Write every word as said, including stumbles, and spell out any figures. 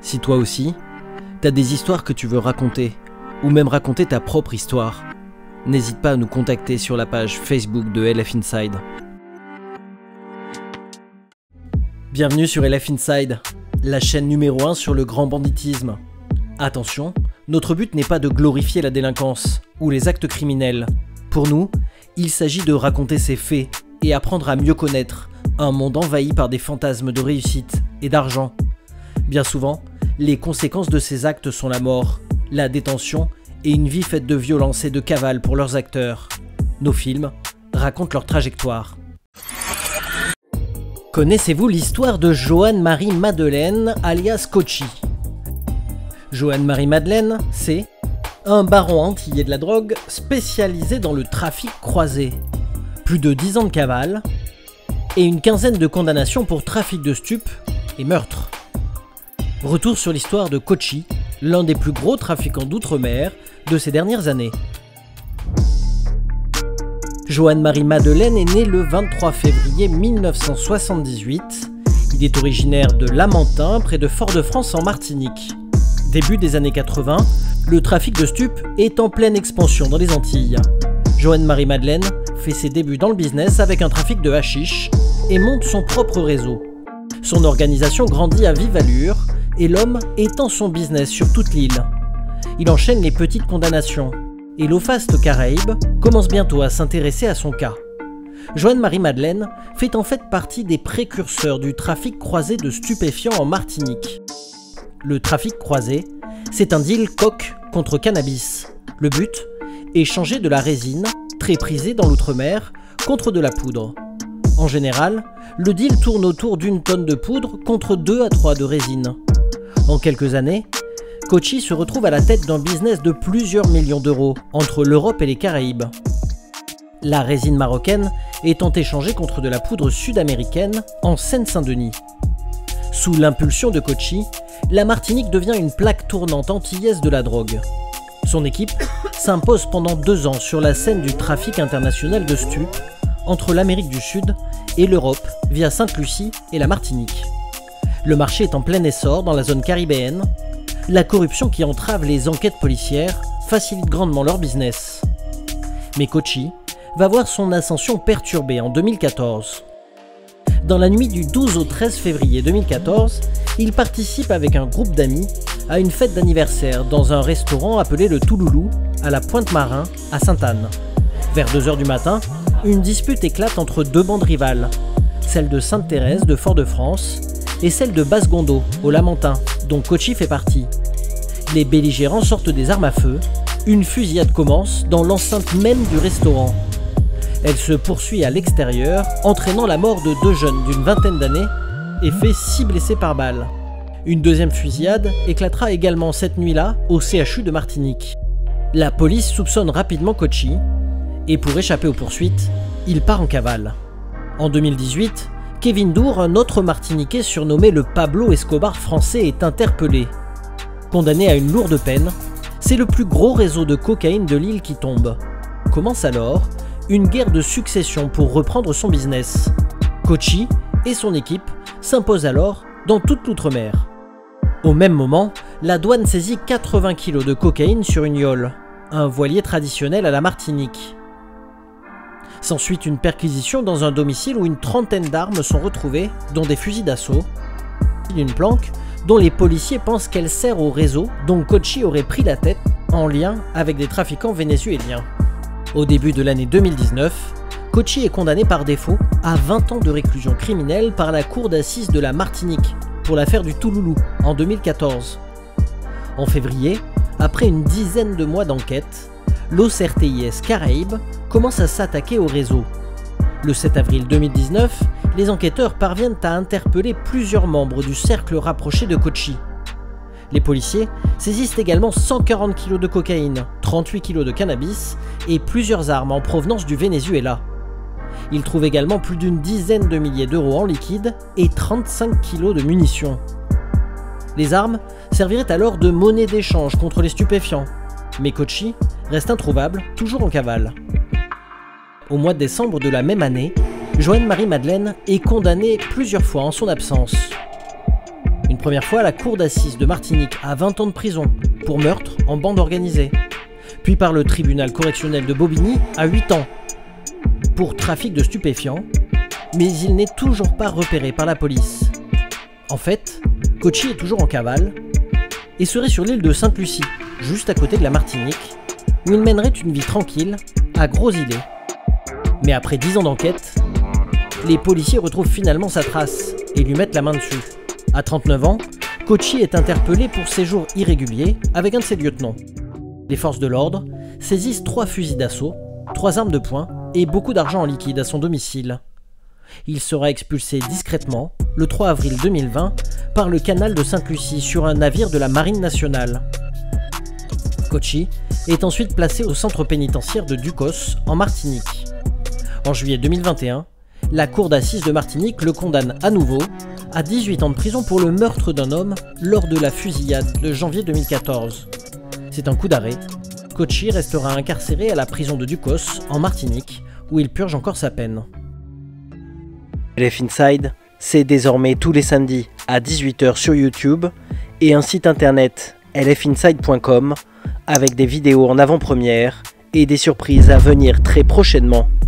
Si toi aussi, t'as des histoires que tu veux raconter, ou même raconter ta propre histoire, n'hésite pas à nous contacter sur la page Facebook de L F Inside. Bienvenue sur L F Inside, la chaîne numéro un sur le grand banditisme. Attention, notre but n'est pas de glorifier la délinquance ou les actes criminels. Pour nous, il s'agit de raconter ces faits et apprendre à mieux connaître un monde envahi par des fantasmes de réussite et d'argent. Bien souvent, les conséquences de ces actes sont la mort, la détention et une vie faite de violence et de cavale pour leurs acteurs. Nos films racontent leur trajectoire. Connaissez-vous l'histoire de Johanne-Marie Madeleine, alias Cochi? Johanne-Marie Madeleine, c'est un baron antillais de la drogue spécialisé dans le trafic croisé. Plus de dix ans de cavale et une quinzaine de condamnations pour trafic de stupes et meurtre. Retour sur l'histoire de Cochi, l'un des plus gros trafiquants d'outre-mer de ces dernières années. Johanne-Marie Madeleine est né le vingt-trois février mille neuf cent soixante-dix-huit. Il est originaire de Lamentin, près de Fort-de-France en Martinique. Début des années quatre-vingts, le trafic de stupes est en pleine expansion dans les Antilles. Johanne-Marie Madeleine fait ses débuts dans le business avec un trafic de hashish et monte son propre réseau. Son organisation grandit à vive allure et l'homme étend son business sur toute l'île. Il enchaîne les petites condamnations et l'Ofast Caraïbes commence bientôt à s'intéresser à son cas. Johanne-Marie Madeleine fait en fait partie des précurseurs du trafic croisé de stupéfiants en Martinique. Le trafic croisé, c'est un deal coke contre cannabis. Le but, échanger de la résine, très prisée dans l'outre-mer, contre de la poudre. En général, le deal tourne autour d'une tonne de poudre contre deux à trois de résine. En quelques années, Cochi se retrouve à la tête d'un business de plusieurs millions d'euros entre l'Europe et les Caraïbes. La résine marocaine étant échangée contre de la poudre sud-américaine en Seine-Saint-Denis. Sous l'impulsion de Cochi, la Martinique devient une plaque tournante antillaise de la drogue. Son équipe s'impose pendant deux ans sur la scène du trafic international de stupes entre l'Amérique du Sud et l'Europe via Sainte-Lucie et la Martinique. Le marché est en plein essor dans la zone caribéenne. La corruption qui entrave les enquêtes policières facilite grandement leur business. Mais Cochi va voir son ascension perturbée en deux mille quatorze. Dans la nuit du douze au treize février deux mille quatorze, il participe avec un groupe d'amis à une fête d'anniversaire dans un restaurant appelé le Touloulou à la Pointe-Marin à Sainte-Anne. Vers deux heures du matin, une dispute éclate entre deux bandes rivales, celle de Sainte-Thérèse de Fort-de-France et celle de Basse-Gondo au Lamentin, dont Cochi fait partie. Les belligérants sortent des armes à feu, une fusillade commence dans l'enceinte même du restaurant. Elle se poursuit à l'extérieur, entraînant la mort de deux jeunes d'une vingtaine d'années et fait six blessés par balle. Une deuxième fusillade éclatera également cette nuit-là au C H U de Martinique. La police soupçonne rapidement Cochi et pour échapper aux poursuites, il part en cavale. En deux mille dix-huit, Kevin Dour, un autre Martiniquais surnommé le Pablo Escobar français, est interpellé. Condamné à une lourde peine, c'est le plus gros réseau de cocaïne de l'île qui tombe. Commence alors une guerre de succession pour reprendre son business. Cochi et son équipe s'imposent alors dans toute l'outre-mer. Au même moment, la douane saisit quatre-vingts kilos de cocaïne sur une yole, un voilier traditionnel à la Martinique. S'ensuit une perquisition dans un domicile où une trentaine d'armes sont retrouvées, dont des fusils d'assaut, une planque dont les policiers pensent qu'elle sert au réseau dont Cochi aurait pris la tête en lien avec des trafiquants vénézuéliens. Au début de l'année deux mille dix-neuf, Cochi est condamné par défaut à vingt ans de réclusion criminelle par la cour d'assises de la Martinique pour l'affaire du Touloulou en deux mille quatorze. En février, après une dizaine de mois d'enquête, l'O C R T I S Caraïbes commence à s'attaquer au réseau. Le sept avril deux mille dix-neuf, les enquêteurs parviennent à interpeller plusieurs membres du cercle rapproché de Cochi. Les policiers saisissent également cent quarante kilos de cocaïne, trente-huit kilos de cannabis et plusieurs armes en provenance du Venezuela. Ils trouvent également plus d'une dizaine de milliers d'euros en liquide et trente-cinq kilos de munitions. Les armes serviraient alors de monnaie d'échange contre les stupéfiants, mais Cochi reste introuvable, toujours en cavale. Au mois de décembre de la même année, Johanne-Marie Madeleine est condamnée plusieurs fois en son absence. Une Une première fois, la cour d'assises de Martinique à vingt ans de prison pour meurtre en bande organisée. Puis par le tribunal correctionnel de Bobigny à huit ans pour trafic de stupéfiants, mais il n'est toujours pas repéré par la police. En fait, Kochi est toujours en cavale et serait sur l'île de Sainte-Lucie, juste à côté de la Martinique, où il mènerait une vie tranquille à Gros-Îlet. Mais après dix ans d'enquête, les policiers retrouvent finalement sa trace et lui mettent la main dessus. À trente-neuf ans, Kochi est interpellé pour séjour irrégulier avec un de ses lieutenants. Les forces de l'ordre saisissent trois fusils d'assaut, trois armes de poing et beaucoup d'argent en liquide à son domicile. Il sera expulsé discrètement le trois avril deux mille vingt par le canal de Sainte-Lucie sur un navire de la Marine nationale. Kochi est ensuite placé au centre pénitentiaire de Ducos en Martinique. En juillet deux mille vingt et un, la cour d'assises de Martinique le condamne à nouveau à dix-huit ans de prison pour le meurtre d'un homme lors de la fusillade de janvier deux mille quatorze. C'est un coup d'arrêt. Kochi restera incarcéré à la prison de Ducos en Martinique où il purge encore sa peine. L F Inside, c'est désormais tous les samedis à dix-huit heures sur YouTube et un site internet L F inside point com avec des vidéos en avant-première et des surprises à venir très prochainement.